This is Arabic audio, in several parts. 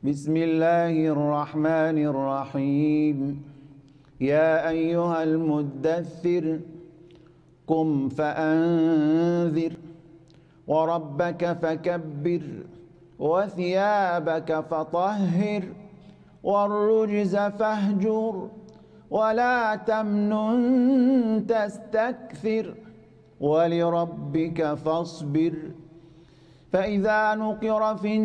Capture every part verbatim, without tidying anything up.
بسم الله الرحمن الرحيم. يا أيها المدثر قم فأنذر وربك فكبر وثيابك فطهر والرجز فاهجر ولا تمنن تستكثر ولربك فاصبر. فإذا نقر في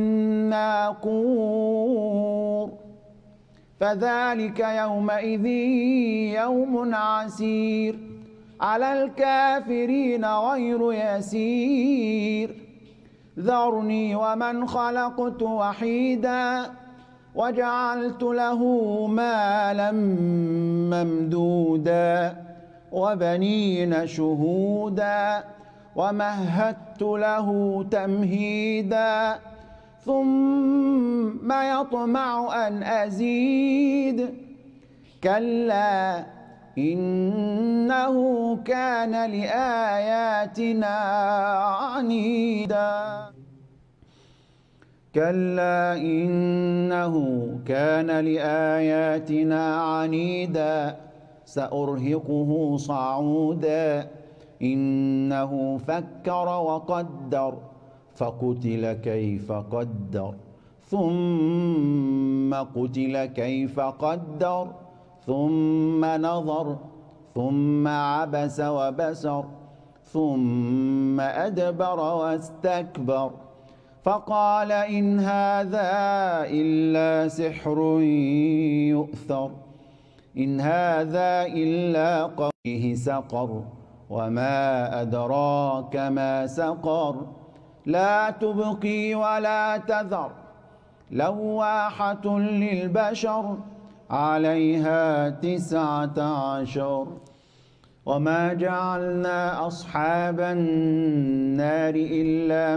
الناقور فذلك يومئذ يوم عسير على الكافرين غير يسير. ذرني ومن خلقت وحيدا وجعلت له مالا ممدودا وبنين شهودا ومهدت له تمهيدا ثم يطمع أن أزيد كلا إنه كان لآياتنا عنيدا. كلا إنه كان لآياتنا عنيدا سأرهقه صعودا إنه فكر وقدر فقتل كيف قدر ثم قتل كيف قدر ثم نظر ثم عبس وبسر ثم أدبر واستكبر فقال إن هذا إلا سحر يؤثر إن هذا إلا قوله سقر وما أدراك ما سقر لا تبقي ولا تذر لواحة للبشر عليها تسعة عشر. وما جعلنا أصحاب النار إلا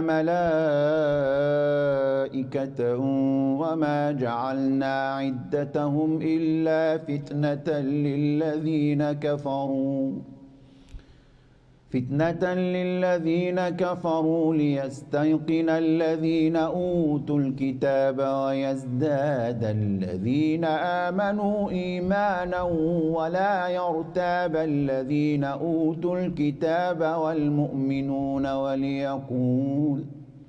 ملائكة وما جعلنا عدتهم إلا فتنة للذين كفروا فتنة للذين كفروا ليستيقن الذين أوتوا الكتاب ويزداد الذين آمنوا إيمانا ولا يرتاب الذين أوتوا الكتاب والمؤمنون وليقول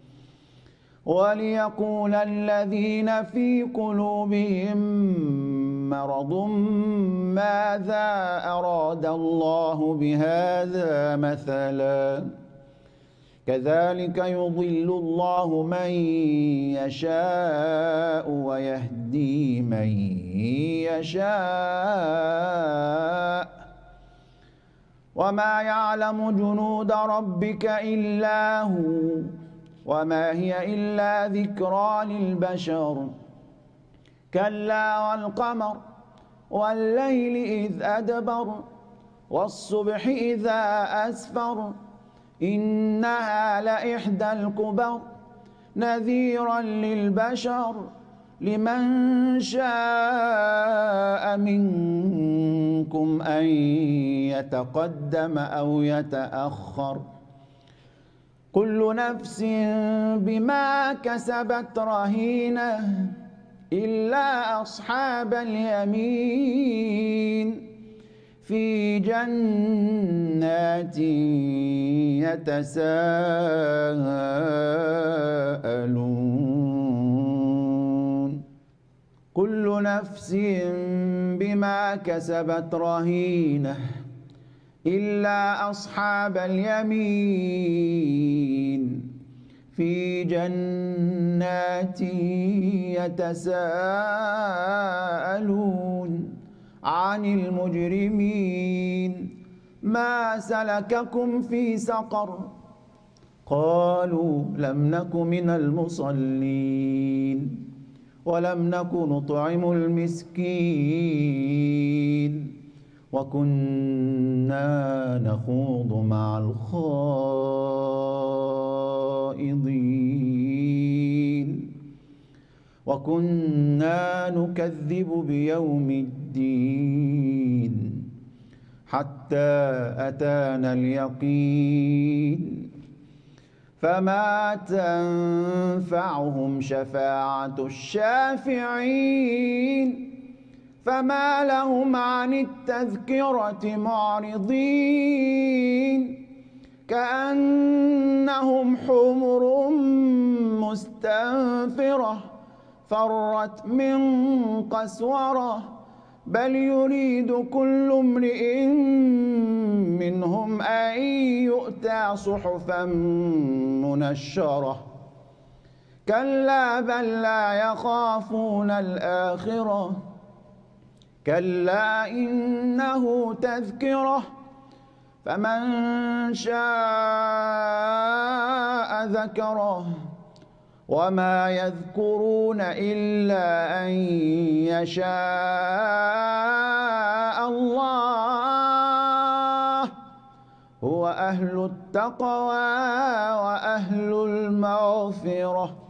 وليقول الذين في قلوبهم مرض ماذا أراد الله بهذا مثلا كذلك يضل الله من يشاء ويهدي من يشاء وما يعلم جنود ربك إلا هو وما هي إلا ذكرى للبشر. كلا والقمر والليل إذ أدبر والصبح إذا أسفر إنها لإحدى الكبر نذيرا للبشر لمن شاء منكم أن يتقدم أو يتأخر كل نفس بما كسبت رهينة إلا أصحاب اليمين في جنات يتساءلون كل نفس بما كسبت رهينة إلا أصحاب اليمين في جنات يتساءلون عن المجرمين ما سلككم في سقر قالوا لم نك من المصلين ولم نك نطعم المسكين وكنا نخوض مع الخائضين وكنا نكذب بيوم الدين حتى أتانا اليقين فما تنفعهم شفاعة الشافعين فما لهم عن التذكرة معرضين كأنهم حمر مستنفرة فرت من قسورة بل يريد كل امرئ منهم أن يؤتى صحفا منشرة كلا بل لا يخافون الآخرة كلا إنه تذكرة فمن شاء ذكره وما يذكرون إلا أن يشاء الله هو أهل التقوى وأهل المغفرة.